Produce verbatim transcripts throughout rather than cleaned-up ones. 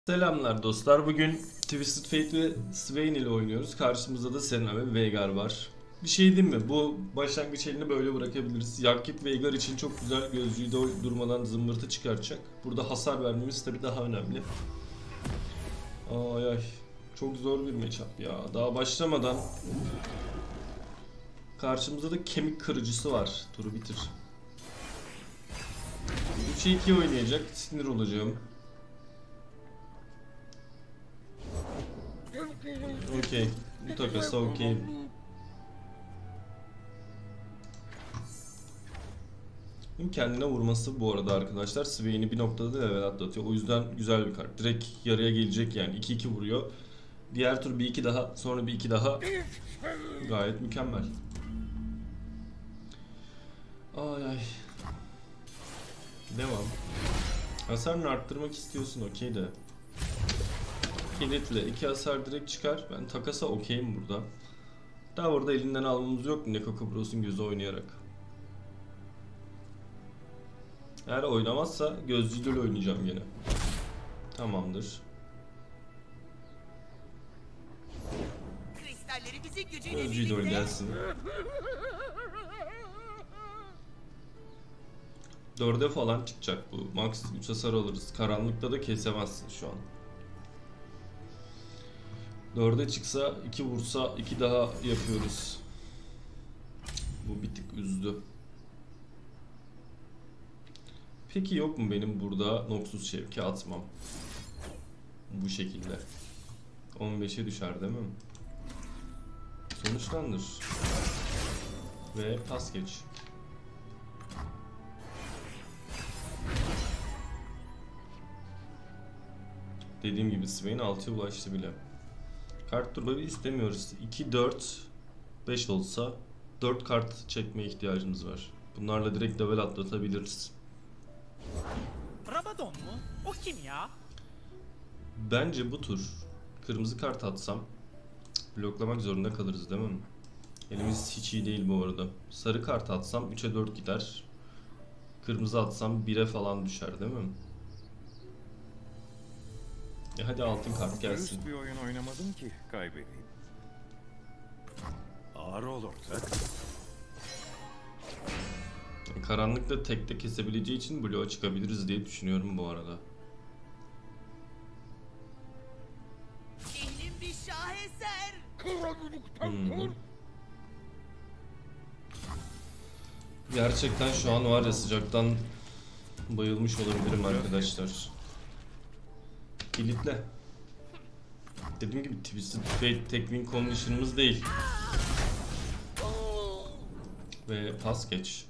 Selamlar dostlar. Bugün Twisted Fate ve Swain ile oynuyoruz. Karşımızda da Serena ve Veigar var. Bir şey diyeyim mi? Bu başlangıç elini böyle bırakabiliriz. Yakip Veigar için çok güzel, gözcüyü de durmadan zımbırtı çıkaracak. Burada hasar vermemiz tabii daha önemli. Ay ay. Çok zor bir matchup ya. Daha başlamadan karşımızda da kemik kırıcısı var. Turu bitir. üçe iki oynayacak. Sinir olacağım. Okey. Bu takası okey. Kendine vurması bu arada arkadaşlar Swain'i bir noktada da level atlatıyor. O yüzden güzel bir kart. Direkt yarıya gelecek yani. iki iki vuruyor. Diğer tur bir iki daha, sonra bir iki daha. Gayet mükemmel. Ay ay. Devam. Hasarını arttırmak istiyorsun, okey de. Kilitle iki hasar direkt çıkar. Ben takasa okeyim burada. Daha orada elinden almamız yok mu Nekakobros'un gözü oynayarak. Eğer oynamazsa gözcüyle oynayacağım yine. Tamamdır. Gözcüyle oynayasın. dörde falan çıkacak bu. Max üç hasar alırız. Karanlıkta da kesemezsin şu an. dörde çıksa iki vursa iki daha yapıyoruz. Bu bir tık üzdü. Peki yok mu benim burada Noxus Şevki atmam? Bu şekilde. on beşe düşer değil mi? Sonuçlandır. Ve pas geç. Dediğim gibi Swain altıya ulaştı bile. Kart turları istemiyoruz. iki, dört, beş olsa dört kart çekmeye ihtiyacımız var. Bunlarla direkt level atlatabiliriz. Rabadon mu? O kim ya? Bence bu tur kırmızı kart atsam bloklamak zorunda kalırız değil mi? Elimiz hiç iyi değil bu arada. Sarı kart atsam üçe dört gider. Kırmızı atsam bire falan düşer değil mi? E hadi altın kart gelsin. Dürüst bir oyun oynamadım ki kaybedeyim. Ağır olursak. Karanlıkta tekte kesebileceği için bloğa çıkabiliriz diye düşünüyorum bu arada. Ehlim bir şaheser. Hmm. Gerçekten şu an var ya sıcaktan bayılmış olabilirim arkadaşlar. Kilitle. Dediğim gibi Twisted Fate tek win condition'ımız değil. Ve pas geç.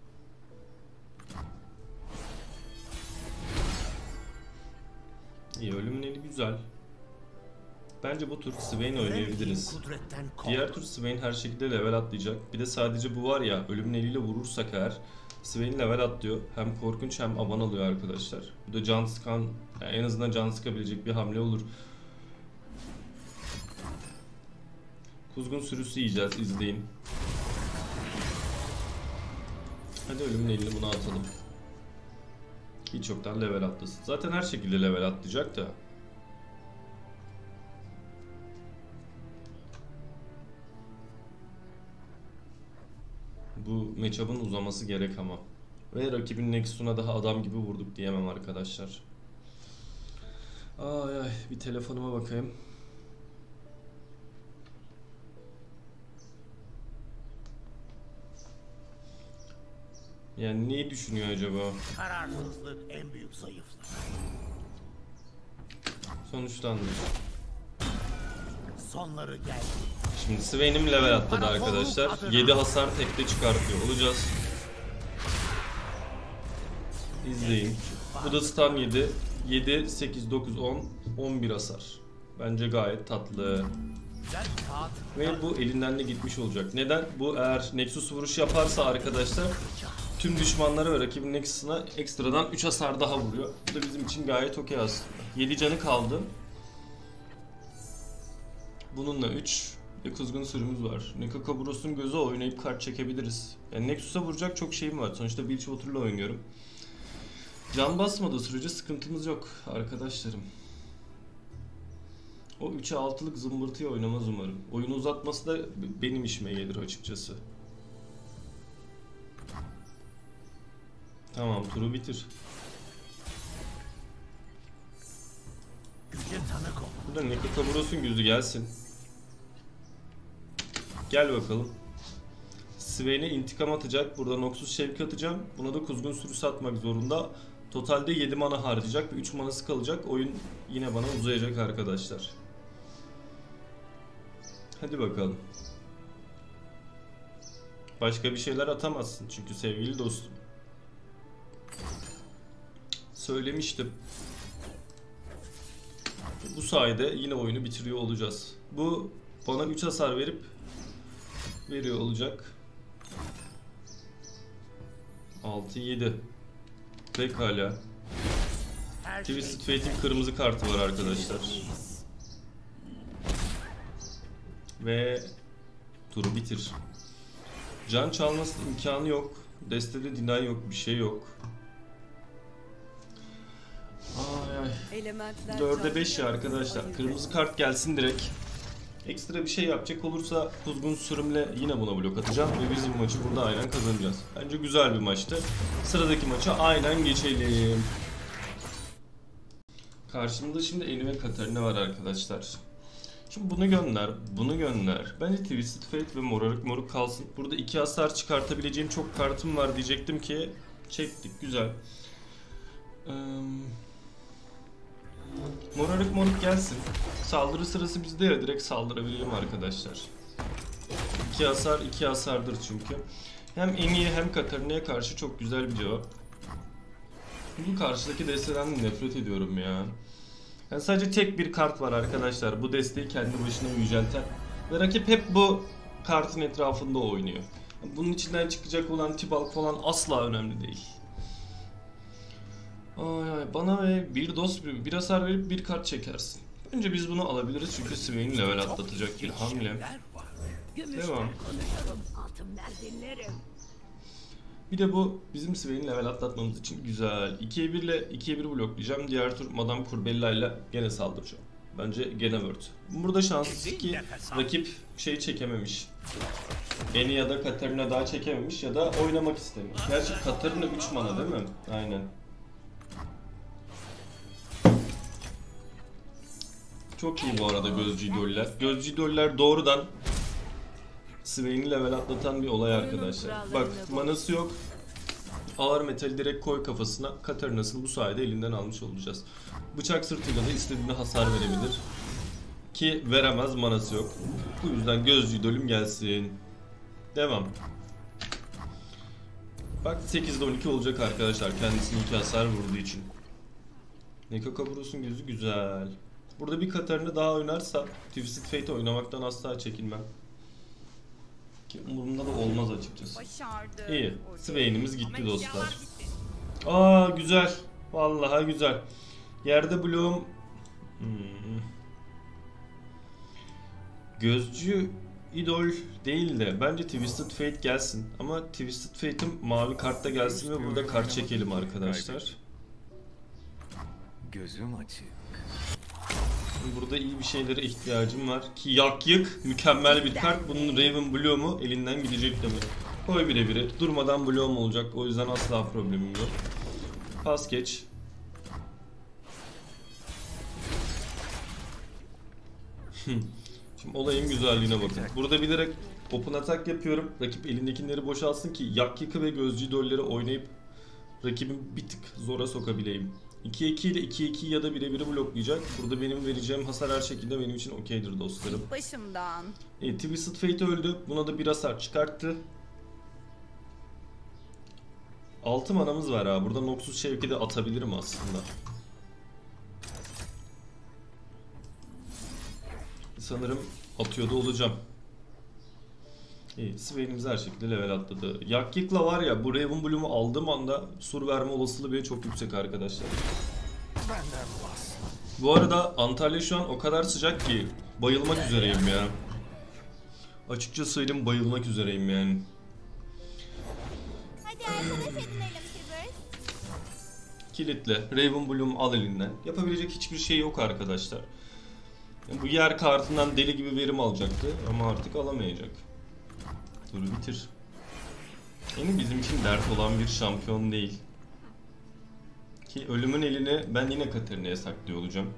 İyi, ölümün eli güzel. Bence bu tur Swain oynayabiliriz. Diğer tur Swain her şekilde level atlayacak. Bir de sadece bu var ya, ölümün eliyle vurursak eğer Swain level atlıyor. Hem korkunç hem aman alıyor arkadaşlar. Bu da can sıkan, yani en azından can sıkabilecek bir hamle olur. Kuzgun sürüsü yiyeceğiz, izleyin. Hadi ölümün elini buna atalım. Hiç yoktan level atlasın. Zaten her şekilde level atlayacak da. Bu matchup'ın uzaması gerek ama. Ve rakibin Nexus'una daha adam gibi vurduk diyemem arkadaşlar. Ay ay, bir telefonuma bakayım. Yani neyi düşünüyor acaba? Kararsızlık en büyük zayıflık. Sonuçlandı. Sonları geldi. Şimdi Swain'im level atladı arkadaşlar. yedi hasar tekte çıkartıyor olacağız. İzleyin. Bu da stun yedi. yedi, sekiz, dokuz, on, on bir hasar. Bence gayet tatlı. Ve bu elinden de gitmiş olacak. Neden? Bu eğer Nexus vuruş yaparsa arkadaşlar tüm düşmanlara ve rakibin Nexus'una ekstradan üç hasar daha vuruyor. Bu da bizim için gayet okey aslında. yedi canı kaldı. Bununla üç ve kuzgun sürümüz var. Nekakobros'un gözü oynayıp kart çekebiliriz. Yani Nexus'a vuracak çok şeyim var. Sonuçta Bilgewater'la oynuyorum. Can basmadığı sürece sıkıntımız yok arkadaşlarım. O üçe altılık zımbırtıyı oynamaz umarım. Oyunu uzatması da benim işime gelir açıkçası. Tamam, turu bitir. Güce tanık ol. Burada Nekataburos'un gözü gelsin. Gel bakalım. Swain'e intikam atacak. Burada Noxus Şevki atacağım. Buna da Kuzgun Sürüsü atmak zorunda. Totalde yedi mana harcayacak ve üç manası kalacak. Oyun yine bana uzayacak arkadaşlar. Hadi bakalım. Başka bir şeyler atamazsın çünkü sevgili dostum. Söylemiştim. Bu sayede yine oyunu bitiriyor olacağız. Bu bana üç hasar verip veriyor olacak. altı yedi. Pekala. Her şey Twisted Fate'in kırmızı kartı var arkadaşlar. Ve turu bitir. Can çalması imkanı yok. Destede deny yok, bir şey yok. Ay ay. Elementler dörde beş ya arkadaşlar. Kırmızı kart gelsin direkt. Ekstra bir şey yapacak olursa Kuzgun Sürüm'le yine buna blok atacağım ve biz bu maçı burada aynen kazanacağız. Bence güzel bir maçtı. Sıradaki maça aynen geçelim. Karşımda şimdi Eni ve Katarina var arkadaşlar. Şimdi bunu gönder, bunu gönder. Bence Twisted Fate ve Morarık Moruk kalsın. Burada iki hasar çıkartabileceğim çok kartım var diyecektim ki çektik, güzel. Ee, Morarık Moruk gelsin. Saldırı sırası bizde ya, direkt saldırabilelim arkadaşlar. iki hasar, iki hasardır çünkü. Hem Eni'ye hem Katarina'ya karşı çok güzel bir cevap. Bu karşıdaki desteden nefret ediyorum ya. Yani sadece tek bir kart var arkadaşlar. Bu desteği kendi başına yücelten. Ve rakip hep bu kartın etrafında oynuyor. Bunun içinden çıkacak olan Tibalt falan asla önemli değil. Ay ay, bana ve bir dost bir, bir hasar verip bir kart çekersin. Önce biz bunu alabiliriz çünkü Swain'i level atlatacak bir hamle. Devam. Bir de bu bizim Swain'i level atlatmamız için güzel. ikiye bir ile ikiye bir bloklayacağım. Diğer tur Madame Courbella ile gene saldıracağım. Bence gene word. Burada şanssız ki rakip şey çekememiş. Eni ya da Katarina daha çekememiş ya da oynamak istemiş. Gerçi Katarina üç mana değil mi? Aynen. Çok iyi bu arada gözcü idoller. Gözcü idoller doğrudan Swain'i level atlatan bir olay arkadaşlar. Bak, manası yok. Ağır metali direkt koy kafasına. Katarina'sını bu sayede elinden almış olacağız. Bıçak sırtıyla da istediğine hasar verebilir. Ki veremez, manası yok. Bu yüzden gözcü idolüm gelsin. Devam. Bak sekizde on iki olacak arkadaşlar. Kendisine iki hasar vurduğu için. Nekakaburos'un gözü güzel. Burada bir Katarina daha oynarsa Twisted Fate oynamaktan asla çekinmem. Ki umurumda da olmaz açıkçası. Başardı. İyi. Swain'imiz gitti dostlar. Aa güzel. Vallahi güzel. Yerde bloğum. Hmm. Gözcü idol değil de bence Twisted Fate gelsin. Ama Twisted Fate'im mavi kartta gelsin ve burada kart çekelim arkadaşlar. Gözüm açık. Burada iyi bir şeylere ihtiyacım var ki yak yık mükemmel bir kart. Bunun Raven Bloom'u elinden gidecek demek. Koy bire bire. Durmadan Bloom olacak. O yüzden asla problemim yok. Pas geç. Şimdi olayın güzelliğine bakın. Burada bilerek open attack yapıyorum. Rakip elindekileri boşalsın ki yak yıkı ve gözcü idolleri oynayıp rakibin bir tık zora sokabileyim. ikiye iki ile ikiye iki ya da bire biri bloklayacak. Burada benim vereceğim hasar her şekilde benim için okeydir dostlarım. Başımdan. E, Twisted Fate öldü. Buna da bir hasar çıkarttı. altı manamız var ha. Burada Noxus Şevki de atabilirim aslında. Sanırım atıyor da olacağım. İyi, Swain'imiz her şekilde level atladı. Yakyık'la var ya, bu Raven Bloom'u aldığım anda sur verme olasılığı bile çok yüksek arkadaşlar. Bu arada Antalya şu an o kadar sıcak ki bayılmak üzereyim ya. Açıkça söyleyeyim, bayılmak üzereyim yani. Hadi arkadaş edinelim Tibers. Kilitle. Raven Bloom al elinden. Yapabilecek hiçbir şey yok arkadaşlar. Bu yer kartından deli gibi verim alacaktı ama artık alamayacak. Turu bitir. Yine bizim için dert olan bir şampiyon değil. Ki ölümün elini ben yine Katarina'ya saklıyor olacağım.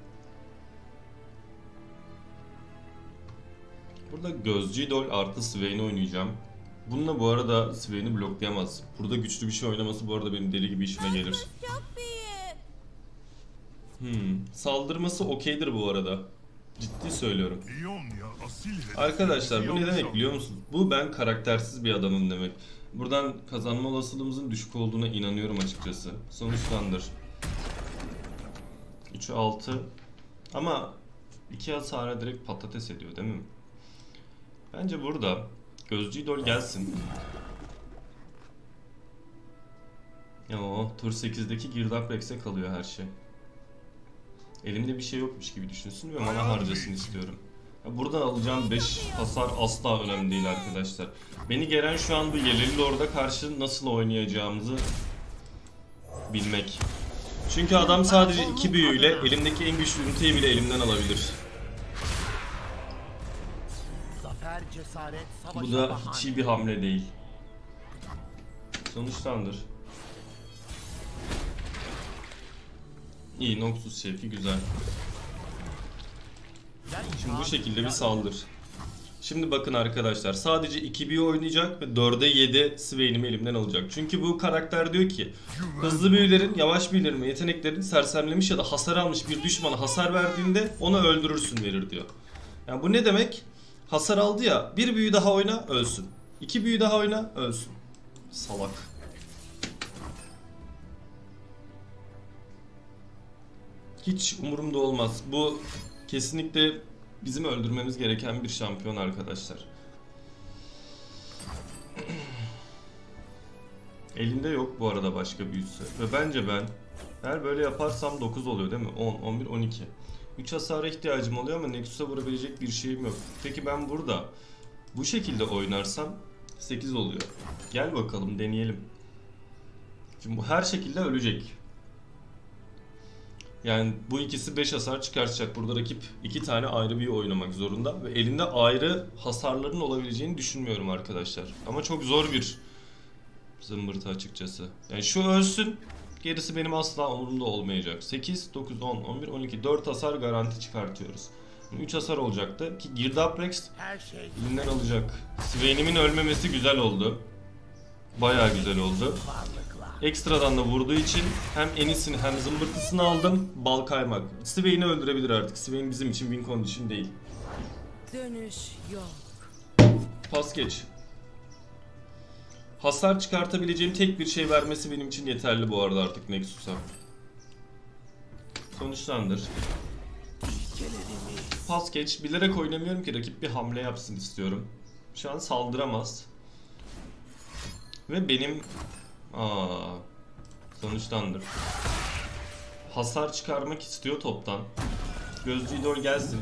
Burada Gözcü İdol artı Swain'i oynayacağım. Bununla bu arada Swain'i bloklayamaz. Burada güçlü bir şey oynaması bu arada benim deli gibi işime gelir. Çok büyük. Hmm. Saldırması okeydir bu arada. Ciddi söylüyorum. Arkadaşlar bu ne demek biliyor musunuz? Bu ben karaktersiz bir adamım demek. Buradan kazanma olasılığımızın düşük olduğuna inanıyorum açıkçası. Sonuçlandır. üçe altı. Ama iki hasara direkt patates ediyor değil mi? Bence burada Gözcü İdol gelsin. Yo, tur sekizdeki Girdap Rex'e kalıyor her şey. Elimde bir şey yokmuş gibi düşünsün ve mana harcasın istiyorum. Ya buradan alacağım beş hasar asla önemli değil arkadaşlar. Beni gelen şu an bu Yeleli Lord'a karşı nasıl oynayacağımızı bilmek. Çünkü adam sadece iki büyüyle elimdeki en güçlü üniteyi bile elimden alabilir. Zafer, cesaret, Bu da hiç iyi bir hamle değil. Sonuçlandır. İyi, Noxus şefi güzel. Şimdi bu şekilde bir saldır. Şimdi bakın arkadaşlar, sadece iki büyü oynayacak ve dörde yedi Swain'imi elimden alacak. Çünkü bu karakter diyor ki hızlı büyülerin, yavaş büyülerin ve yeteneklerin sersemlemiş ya da hasar almış bir düşmana hasar verdiğinde onu öldürürsün verir diyor. Yani bu ne demek? Hasar aldı ya, bir büyü daha oyna ölsün. İki büyü daha oyna ölsün. Salak. Hiç umurumda olmaz. Bu kesinlikle bizim öldürmemiz gereken bir şampiyon arkadaşlar. Elinde yok bu arada başka büyüsü. Ve bence ben eğer böyle yaparsam dokuz oluyor değil mi? on, on bir, on iki. üç hasara ihtiyacım oluyor ama Nexus'a vurabilecek bir şeyim yok. Peki ben burada bu şekilde oynarsam sekiz oluyor. Gel bakalım deneyelim. Şimdi bu her şekilde ölecek. Yani bu ikisi beş hasar çıkartacak. Burada rakip iki tane ayrı bir oynamak zorunda. Ve elinde ayrı hasarların olabileceğini düşünmüyorum arkadaşlar. Ama çok zor bir zımbırtı açıkçası. Yani şu ölsün, gerisi benim asla umurumda olmayacak. sekiz, dokuz, on, on bir, on iki. dört hasar garanti çıkartıyoruz. üç hasar olacaktı ki Girdap Rex elinden alacak. Swain'imin ölmemesi güzel oldu. Bayağı güzel oldu. Ekstradan da vurduğu için hem enisini hem zımbırtısını aldım. Bal kaymak. Swain'i öldürebilir artık. Swain bizim için win condition değil. Dönüş yok. Pas geç. Hasar çıkartabileceğim tek bir şey vermesi benim için yeterli bu arada artık Nexus'a. Sonuçlandır. Pas geç. Bilerek oynamıyorum ki rakip bir hamle yapsın istiyorum. Şu an saldıramaz. Ve benim... Aa, sonuçlandır. Hasar çıkarmak istiyor toptan. Gözcü İdol gelsin.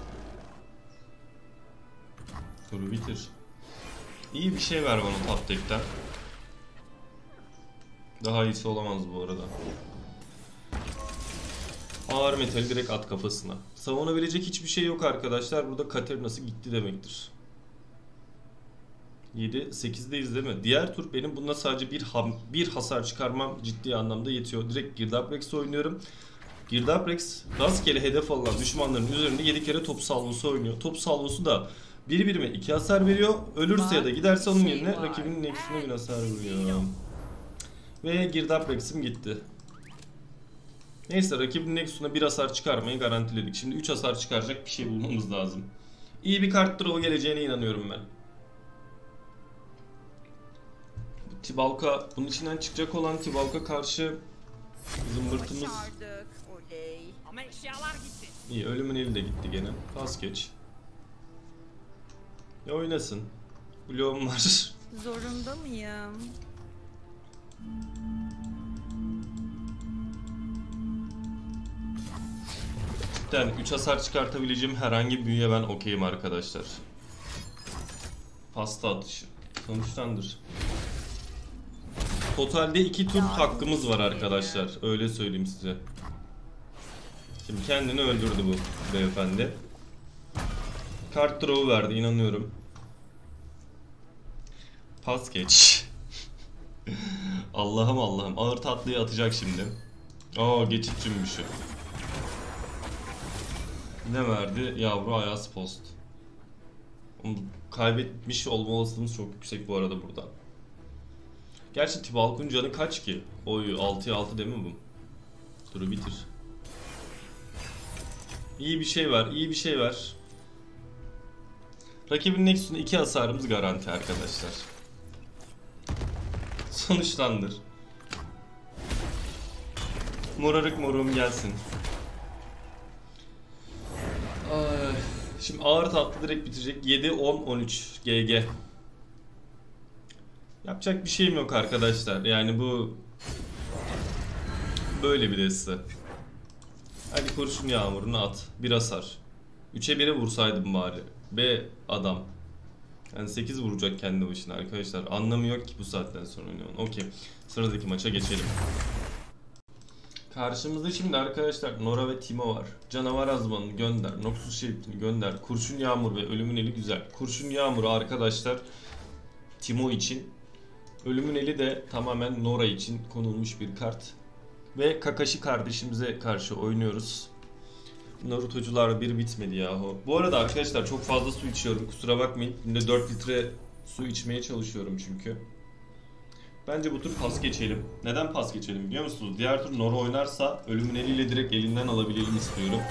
Turu bitir. İyi bir şey ver bana top deck'ten. Daha iyisi olamaz bu arada. Ağır metali direkt at kafasına. Savunabilecek hiçbir şey yok arkadaşlar. Burada Katarina'sı gitti demektir. yedi, sekizdeyiz değil mi? Diğer tur benim bunda sadece bir ham, bir hasar çıkarmam ciddi anlamda yetiyor. Direkt Girdap Rex oynuyorum. Girdap Rex rastgele hedef alınan düşmanların üzerinde yedi kere top salvosu oynuyor. Top salvosu da bir birime iki hasar veriyor. Ölürse ya da giderse onun yerine rakibinin nexus'una bir hasar vuruyor. Ve Girdap Rex'im gitti. Neyse, rakibin nexus'una bir hasar çıkarmayı garantiledik. Şimdi üç hasar çıkaracak bir şey bulmamız lazım. İyi bir kart draw geleceğine inanıyorum ben. Tibalka, bunun içinden çıkacak olan Tibalka karşı zımbırtımız. Başardık. Oley. Ama eşyalar gitti. İyi, ölümün eli de gitti gene. Pas geç. Ya oynasın. Bloğum var. Zorunda mıyım? Cidden üç hasar çıkartabileceğim herhangi bir büyüye ben okeyim arkadaşlar. Pasta atışı. Sonuçlandır. Totalde iki tur hakkımız var arkadaşlar. Öyle söyleyeyim size. Şimdi kendini öldürdü bu beyefendi. Kart draw'u verdi, inanıyorum. Pas geç. Allah'ım Allah'ım. Ağır tatlıyı atacak şimdi. Aa, geçit cümbüşü. Ne verdi? Yavru Ayaz Post. Onu kaybetmiş olma olasılığımız çok yüksek bu arada burada. Gerçi Tibalkun canı kaç ki? Oy, altıya altı değil mi bu? Duru bitir. İyi bir şey var, iyi bir şey var. Rakibin Nexus'un iki hasarımız garanti arkadaşlar. Sonuçlandır. Morarık morum gelsin. Ay, şimdi ağır tatlı direkt bitirecek. yedi, on, on üç G G. Yapacak bir şeyim yok arkadaşlar. Yani bu böyle bir deste. Hadi kurşun yağmurunu at. Bir hasar. üçe bire vursaydım bari. Be adam. Yani sekiz vuracak kendi başına arkadaşlar. Anlamı yok ki bu saatten sonra oynuyorum. Okey. Sıradaki maça geçelim. Karşımızda şimdi arkadaşlar Nora ve Timo var. Canavar Azman'ını gönder. Noxus Şerif'ini gönder. Kurşun Yağmur ve Ölümün Eli güzel. Kurşun Yağmur'u arkadaşlar Timo için. Ölümün Eli de tamamen Nora için konulmuş bir kart. Ve Kakashi kardeşimize karşı oynuyoruz. Narutocular bir bitmedi yahu. Bu arada arkadaşlar çok fazla su içiyorum. Kusura bakmayın. Günde dört litre su içmeye çalışıyorum çünkü. Bence bu tur pas geçelim. Neden pas geçelim biliyor musunuz? Diğer tur Nora oynarsa Ölümün Eliyle direkt elinden alabilelim istiyorum.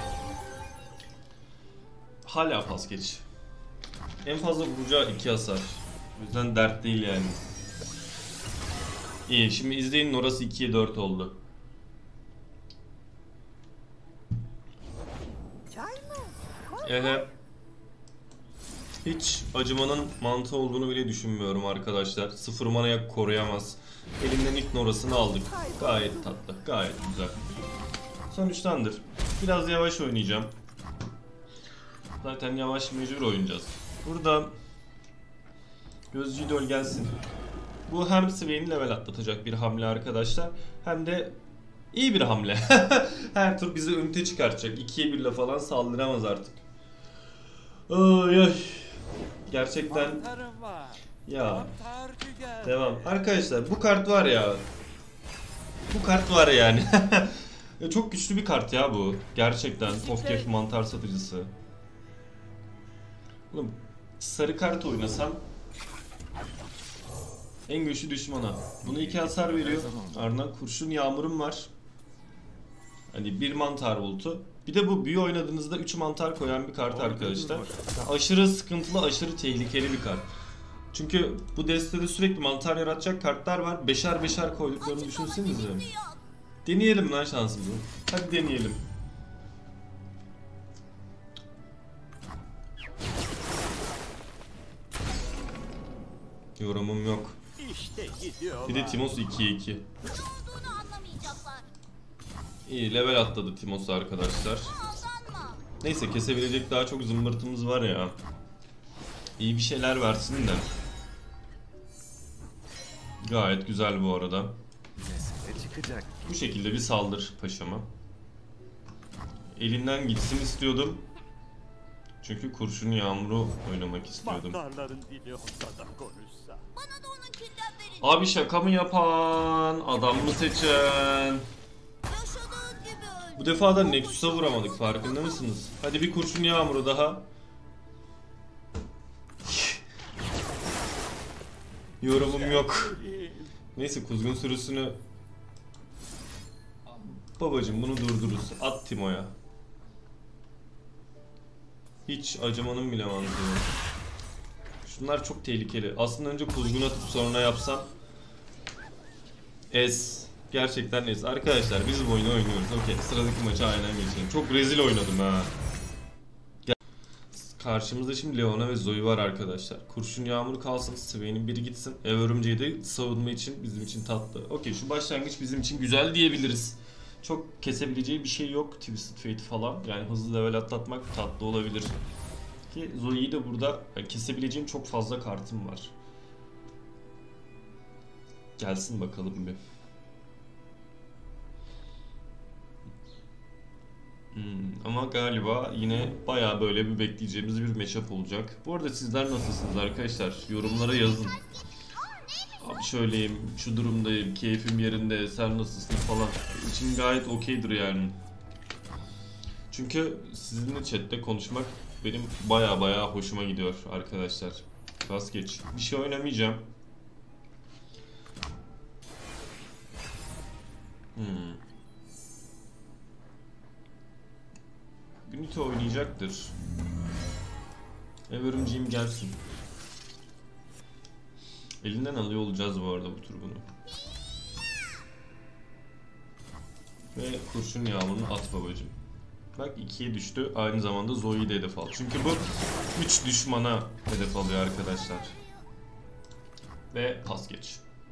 Hala pas geç. En fazla vuracağı iki hasar. O yüzden dert değil yani. İyi, şimdi izleyin, Nora'sı ikiye dört oldu. Ehe. Hiç acımanın mantığı olduğunu bile düşünmüyorum arkadaşlar. Sıfır manaya koruyamaz. Elimden ilk Nora'sını aldık. Gayet tatlı, gayet güzel. Sonuçtandır. Biraz yavaş oynayacağım. Zaten yavaş mecbur oynayacağız. Burada Gözcü İdol gelsin. Bu hem Swain'i level atlatacak bir hamle arkadaşlar. Hem de iyi bir hamle. Her tur bizi ünite çıkartacak. ikiye birle falan saldıramaz artık. Ay ay. Gerçekten ya. Devam. Arkadaşlar bu kart var ya. Bu kart var yani. Çok güçlü bir kart ya bu. Gerçekten Tofkef mantar satıcısı. Oğlum sarı kart oynasam en güçlü düşmana. Buna iki hasar veriyor. Ardından kurşun yağmurum var. Hani bir mantar bulutu. Bir de bu büyü oynadığınızda üç mantar koyan bir kart arkadaşlar. Aşırı sıkıntılı, aşırı tehlikeli bir kart. Çünkü bu destede sürekli mantar yaratacak kartlar var. Beşer beşer koyduklarını düşünsenize. Deneyelim lan şansımızı. Hadi deneyelim. Yorumum yok. Bir de Timos ikiye iki. İyi, level atladı Timos arkadaşlar. Neyse, kesebilecek daha çok zımbırtımız var ya. İyi bir şeyler versin de. Gayet güzel bu arada. Bu şekilde bir saldır paşama. Elinden gitsin istiyordum. Çünkü kurşun yağmuru oynamak istiyordum. Abi şaka mı yapan? Adam mı seçen? Bu defa da Nexus'a vuramadık, farkında mısınız? Hadi bir kurşun yağmuru daha. Yorumum yok. Neyse, kuzgun sürüsünü... Babacım bunu durdururuz. At Timo'ya. Hiç acımanın bile mantığı yok. Şunlar çok tehlikeli. Aslında önce kuzgun atıp sonra yapsam. Es. Gerçekten es. Arkadaşlar biz bu oyunu oynuyoruz. Okey, sıradaki maça aynen geçelim. Çok rezil oynadım ha. Karşımızda şimdi Leona ve Zoe var arkadaşlar. Kurşun yağmur kalsın, Swain'in biri gitsin. Ev örümceği de savunma için bizim için tatlı. Okey, şu başlangıç bizim için güzel diyebiliriz. Çok kesebileceği bir şey yok Twisted Fate falan. Yani hızlı level atlatmak tatlı olabilir. Ki Zoe'yi de burada kesebileceğim çok fazla kartım var. Gelsin bakalım bir. Hmm, ama galiba yine bayağı böyle bir bekleyeceğimiz bir matchup olacak. Bu arada sizler nasılsınız arkadaşlar? Yorumlara yazın. Abi şöyleyim, şu durumdayım, keyfim yerinde, sen nasılsın falan. İçim gayet okeydir yani. Çünkü sizinle chatte konuşmak benim baya baya hoşuma gidiyor arkadaşlar. Pas geç. Bir şey oynamayacağım. Hmm. Unity oynayacaktır. Evrimciğim gelsin. Elinden alıyor olacağız bu arada bu tur bunu. Ve kurşun yağmurunu at babacım. Bak ikiye düştü. Aynı zamanda Zoe'yi de hedef al. Çünkü bu üç düşmana hedef alıyor arkadaşlar. Ve pas geç.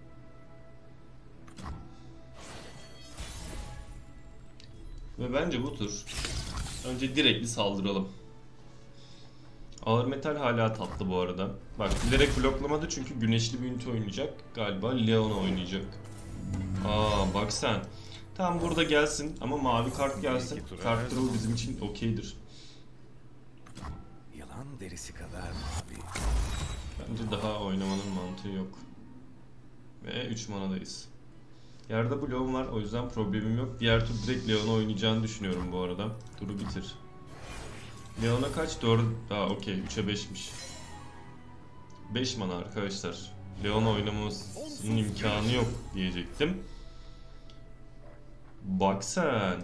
Ve bence bu tur önce direkt bir saldıralım. Ağır metal hala tatlı bu arada. Bak bilerek bloklamadı çünkü güneşli bir ünite oynayacak. Galiba Leona oynayacak. Aa bak sen. Tam burada gelsin ama mavi kart gelsin. Kart draw bizim için okeydir. Yılan derisi kadar mavi. Bence daha oynamanın mantığı yok. Ve üç manadayız. Yerde bloğum var o yüzden problemim yok. Diğer tur direkt Leona oynayacağını düşünüyorum bu arada. Turu bitir. Leona kaç? dört. Aa okey. üçe beşmiş. beş mana arkadaşlar. Leona oynamasının imkanı yok diyecektim. Bak sen.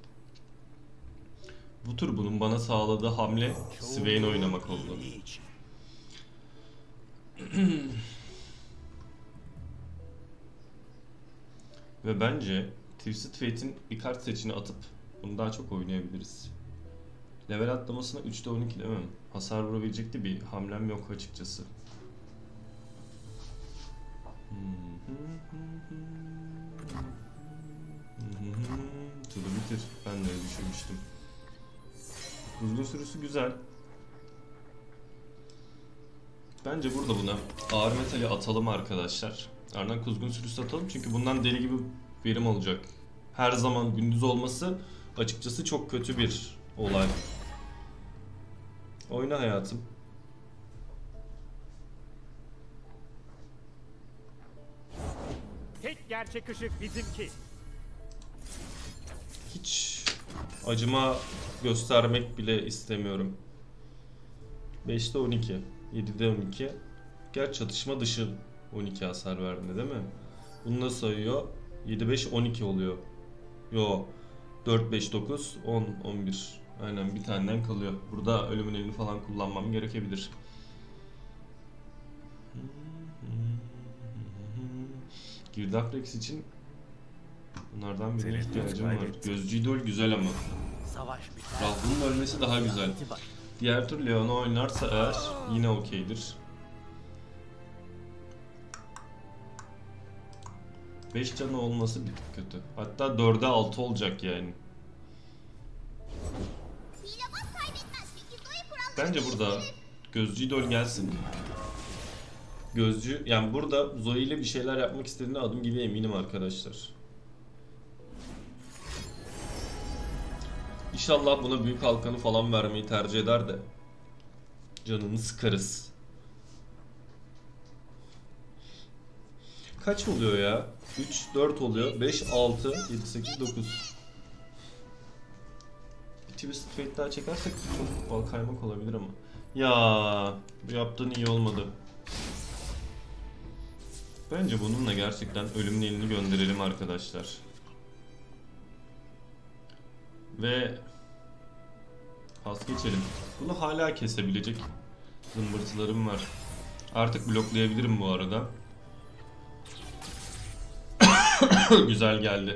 Bu tur bunun bana sağladığı hamle Swain oynamak oldu. Ve bence Twisted Fate'in bir kart seçini atıp bunu daha çok oynayabiliriz. Level atlamasına üçte on iki değil mi? Hasar vurabilecekti bir hamlem yok açıkçası. Turu bitir. Ben de öyle düşünmüştüm. Kuzgun sürüsü güzel. Bence burada buna ağır metali atalım arkadaşlar. Ardından kuzgun sürüsü atalım çünkü bundan deli gibi verim olacak. Her zaman gündüz olması açıkçası çok kötü bir olay. Oyna hayatım. Tek gerçek ışık bizimki. Hiç acıma göstermek bile istemiyorum. beşte on iki, yedide on iki. Gerçi çatışma dışı on iki hasar verdi değil mi? Bunu nasıl sayıyor? yedi beş on iki oluyor. Yo. dört beş dokuz on on bir. Aynen bir taneden kalıyor. Burada ölümün elini falan kullanmam gerekebilir. Girdap Rex için bunlardan birine ihtiyacım var. Gözcü idol güzel ama. Savaş biter. Rahun'un ölmesi daha güzel. Diğer tur Leon'u oynarsa eğer yine okeydir. beş canı olması bir tık kötü. Hatta dörde altı olacak yani. Bence burada Gözcü idol gelsin. Gözcü yani burada Zoe ile bir şeyler yapmak istediğine adım gibi eminim arkadaşlar. İnşallah buna büyük halkanı falan vermeyi tercih eder de canını sıkarız. Kaç oluyor ya? üç, dört oluyor. beş, altı, yedi, sekiz, dokuz. Bir Twisted Fate daha çekersek çok bal kaymak olabilir ama. Ya bu yaptığın iyi olmadı. Bence bununla gerçekten ölümün elini gönderelim arkadaşlar. Ve pas geçelim. Bunu hala kesebilecek zımbırtılarım var. Artık bloklayabilirim bu arada. Güzel geldi.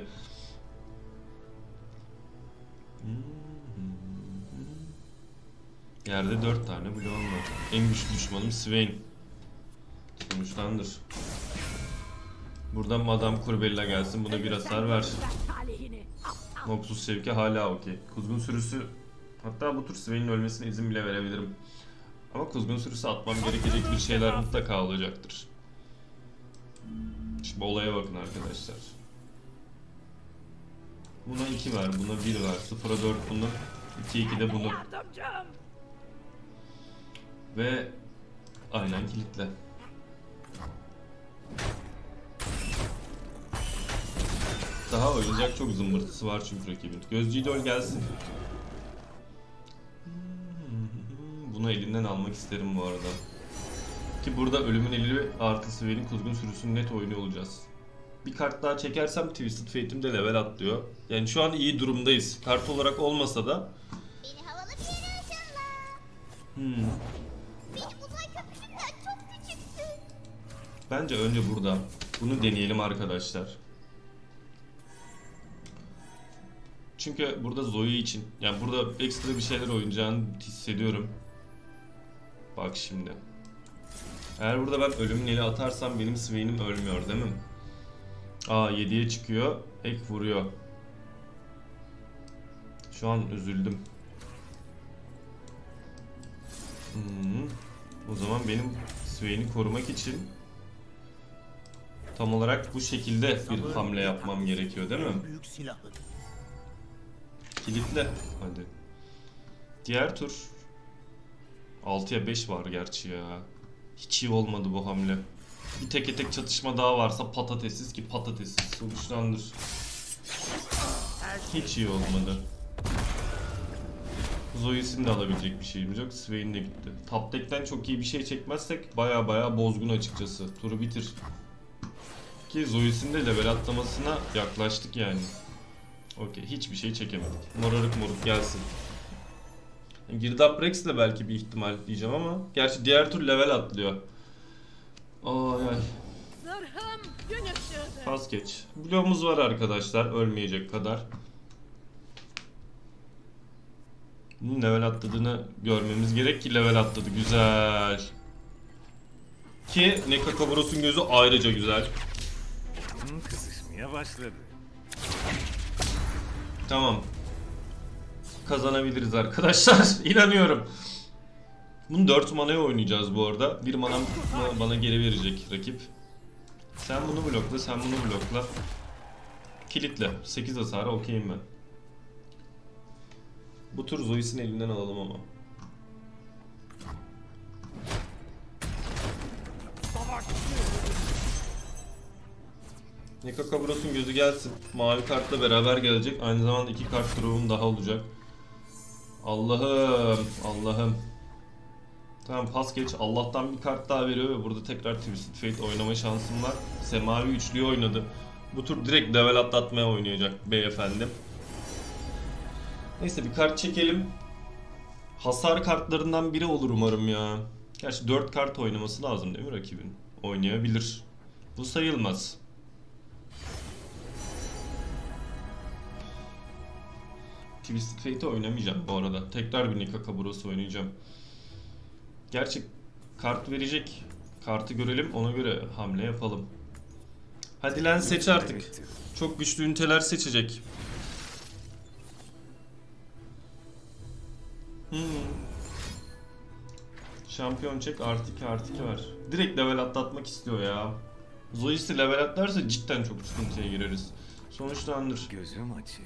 Yerde dört tane bloğum var. En güçlü düşmanım Swain. Sonuçlandır. Buradan Madame Kurbella gelsin. Buna bir hasar ver. Noxus Şevki hala okey. Kuzgun sürüsü, hatta bu tur Swain'in ölmesine izin bile verebilirim. Ama kuzgun sürüsü atmam gerekecek bir şeyler mutlaka olacaktır. Şimdi olaya bakın arkadaşlar. Buna iki ver, buna bir ver. sıfıra dört bunu, iki iki de bunu. Ve aynen kilitle. Daha oynayacak çok zımbırtısı var çünkü rakibin. Gözcü idol gelsin. Bunu elinden almak isterim bu arada. Ki burada ölümün eli artı Swain'in kuzgun sürüsünü net oynuyor olacağız. Bir kart daha çekersem Twisted Fate'im de level atlıyor. Yani şu an iyi durumdayız. Kart olarak olmasa da. Beni havalı bir yere ışınla. Hmm. Benim uzay köprüsümden çok küçüksün. Bence önce burada. Bunu deneyelim arkadaşlar. Çünkü burada Zoe için, yani burada ekstra bir şeyler oynayacağını hissediyorum. Bak şimdi. Eğer burada ben ölümün eli atarsam benim Swain'im ölmüyor değil mi? Aa yediye çıkıyor. Ek vuruyor. Şu an üzüldüm. Hmm. O zaman benim Swain'i korumak için tam olarak bu şekilde bir hamle yapmam gerekiyor değil mi? En büyük silahı. Kilitle. Hadi. Diğer tur altıya beş var gerçi ya. Hiç iyi olmadı bu hamle. Bir tek tek çatışma daha varsa patatesiz ki patatesiz sonuçlandır. Hiç iyi olmadı. Zoe'sini de alabilecek bir şeyimiz yok. Swain de gitti. Top deck'ten çok iyi bir şey çekmezsek baya baya bozgun açıkçası. Turu bitir. Ki Zoe'sinin de level atlamasına yaklaştık yani. Okey, hiçbir şey çekemedik. Morarık moruk gelsin. Girdap Rex de belki bir ihtimal diyeceğim ama gerçi diğer tur level atlıyor. Ay ay. Zırhım gün ışığıdır. Pas geç. Bloğumuz var arkadaşlar, ölmeyecek kadar. Bunun level atladığını görmemiz gerek ki level atladı. Güzel. Ki Nekakabros'un gözü ayrıca güzel. Hmm, kızışmaya başladı. Tamam. Kazanabiliriz arkadaşlar. İnanıyorum. Bunu dört manaya oynayacağız bu arada. Bir manam bana geri verecek rakip. Sen bunu blokla, sen bunu blokla. Kilitle. sekiz hasara okeyim ben. Bu tur Zoe'sini elinden alalım ama. Nekakabros'un gözü gelsin. Mavi kartla beraber gelecek. Aynı zamanda iki kart drop'um daha olacak. Allah'ım, Allah'ım. Tamam pas geç. Allah'tan bir kart daha veriyor ve burada tekrar Twisted Fate oynama şansım var. Semavi üçlüyü oynadı. Bu tur direkt level atlatmaya oynayacak beyefendi. Neyse bir kart çekelim. Hasar kartlarından biri olur umarım ya. Gerçi dört kart oynaması lazım değil mi rakibin? Oynayabilir. Bu sayılmaz. Twisted Fate'i oynamayacağım bu arada. Tekrar bir Nekakabros'u oynayacağım. Gerçi kart verecek. Kartı görelim, ona göre hamle yapalım. Hadi lan seç artık. Çok güçlü üniteler seçecek. Hmm. Şampiyon çek artı iki artı iki var. Direkt level atlatmak istiyor ya. Zoe'si level atlarsa cidden çok sıkıntıya gireriz. Sonuçlandır. Gözüm açık.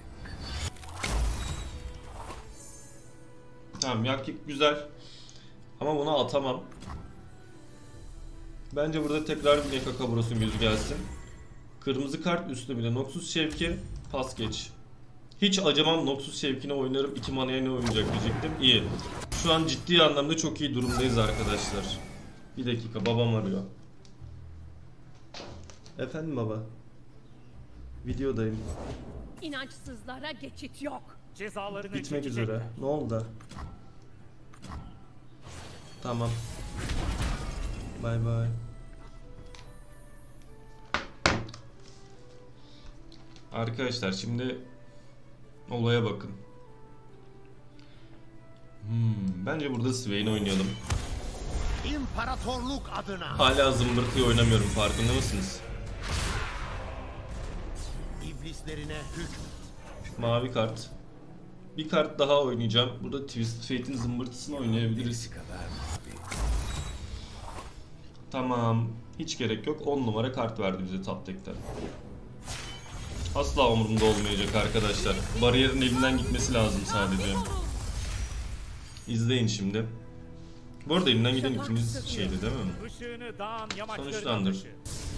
Tamam yakik güzel. Ama bunu atamam. Bence burada tekrar bir Nekakabros'un gözü gelsin. Kırmızı kart üstüne bile Noxus Şevki, pas geç. Hiç acımam, Noxus Şevki'ne oynarım. iki manaya ne oynayacak diyecektim. İyi. Şu an ciddi anlamda çok iyi durumdayız arkadaşlar. Bir dakika, babam arıyor. Efendim baba. Videodayım. İnançsızlara geçit yok. Cezalarını Bitmek çekecekler. üzere. Ne oldu? Tamam. Bay bay. Arkadaşlar şimdi olaya bakın. Hmm, bence burada Swain oynayalım. İmparatorluk adına. Hala zımbırtıyı oynamıyorum, farkında mısınız? İblislerine hükmet. Mavi kart. Bir kart daha oynayacağım. Burada Twisted Fate'in zımbırtısını oynayabiliriz. Deniz kadar mavi. Tamam. Hiç gerek yok. on numara kart verdi bize top deck'ten. Asla umurumda olmayacak arkadaşlar. Bariyerin elinden gitmesi lazım sadece. İzleyin şimdi. Bu arada elinden giden ikinci şeydi değil mi? Işığını dağın yamaçlarına Sonuçlandır. taşı.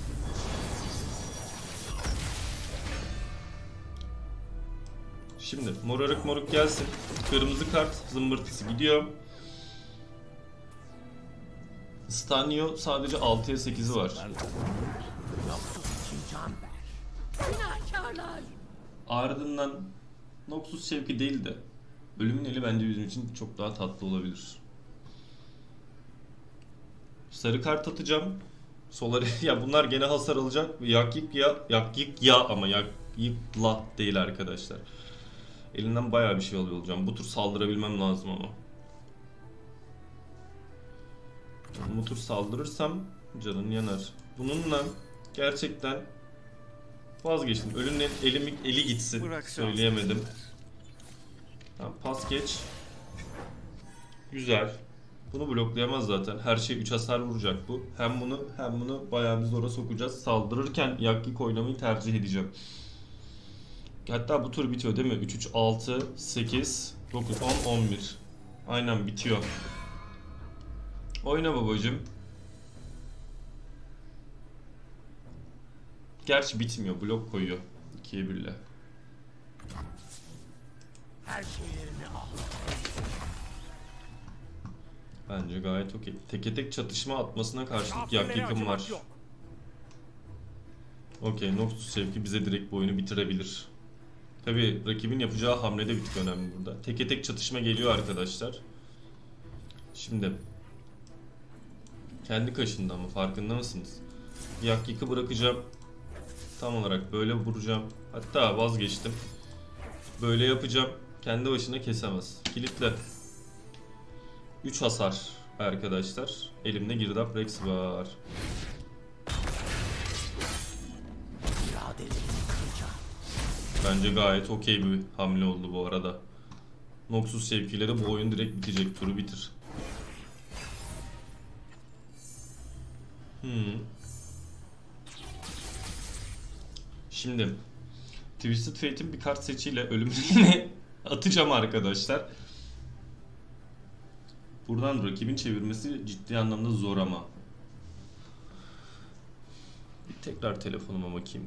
Şimdi morarık moruk gelsin. Kırmızı kart zımbırtısı gidiyor. Stanio sadece altıya sekizi var. Günahkarlar. Ardından Noxus Şevki değil de Ölümün Eli bence bizim için çok daha tatlı olabilir. Sarı kart atacağım. Soları ya bunlar gene hasar alacak. Yakyık ya yakyık ya ama yakyıkla değil arkadaşlar. Elinden bayağı bir şey alıyor olacağım. Bu tur saldırabilmem lazım ama. Bu tur saldırırsam canın yanar. Bununla gerçekten vazgeçtim. Ölümün elimi eli gitsin. Bırak Söyleyemedim. şansını. Tamam, pas geç. Güzel. Bunu bloklayamaz zaten. Her şey üç hasar vuracak bu. Hem bunu hem bunu bayağı bir zora sokacağız. Saldırırken yakyık oynamayı tercih edeceğim. Hatta bu tur bitiyor değil mi? üç üç altı sekiz dokuz on on bir. Aynen bitiyor. Oyna babacım. Gerçi bitmiyor. Blok koyuyor. ikiye birle. Her şeylerini al. Bence gayet okey. Teke tek çatışma atmasına karşılık Kafirlere yak yakın acımak var. yok. Okey, Noxus Şevki bize direkt bu oyunu bitirebilir. Tabi rakibin yapacağı hamle de bir tık önemli burada. Teke tek çatışma geliyor arkadaşlar. Şimdi kendi kaşında ama farkında mısınız? Yak yıkı bırakacağım. Tam olarak böyle vuracağım. Hatta vazgeçtim. Böyle yapacağım. Kendi başına kesemez. Kilitle. üç hasar arkadaşlar. Elimde Girdap Rex var. İradelerini kıracağım. Bence gayet okey bir hamle oldu bu arada. Noxus Şevki'yle de bu oyun direkt bitecek. Turu bitir. Hmm. Şimdi Twisted Fate'in bir kart seçiyle ölümüne atacağım arkadaşlar. Buradan rakibin çevirmesi ciddi anlamda zor ama. Bir tekrar telefonuma bakayım.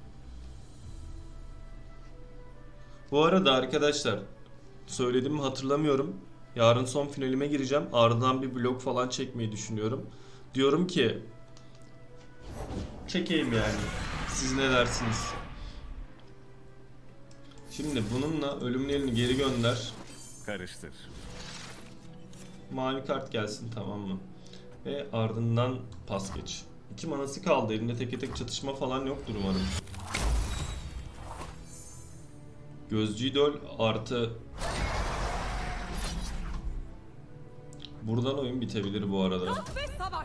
Bu arada arkadaşlar söyledim mi hatırlamıyorum. Yarın son finalime gireceğim. Ardından bir vlog falan çekmeyi düşünüyorum. Diyorum ki çekeyim yani. Siz ne dersiniz? Şimdi bununla ölümün elini geri gönder. Karıştır. Mavi kart gelsin, tamam mı? Ve ardından pas geç. İki manası kaldı. Elinde teke tek çatışma falan yoktur umarım. Gözcü idol artı. Buradan oyun bitebilir bu arada. Yok ve savaş.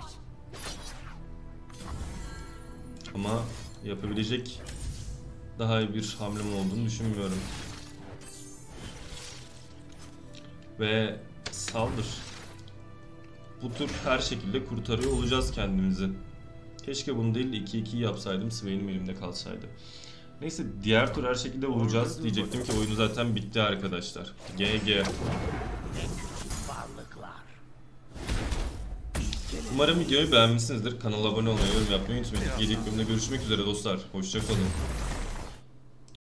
Ama yapabilecek daha iyi bir hamlem olduğunu düşünmüyorum. Ve saldır. Bu tur her şekilde kurtarıyor olacağız kendimizi. Keşke bunu değil de iki iki yapsaydım, Swain'im elimde kalsaydı. Neyse, diğer tur her şekilde vuracağız diyecektim ki oyunu zaten bitti arkadaşlar. G G. Varlıklar. Umarım videoyu beğenmişsinizdir. Kanala abone olmayı, yorum yapmayı unutmayın. Yeni bölümde görüşmek üzere dostlar. Hoşça kalın.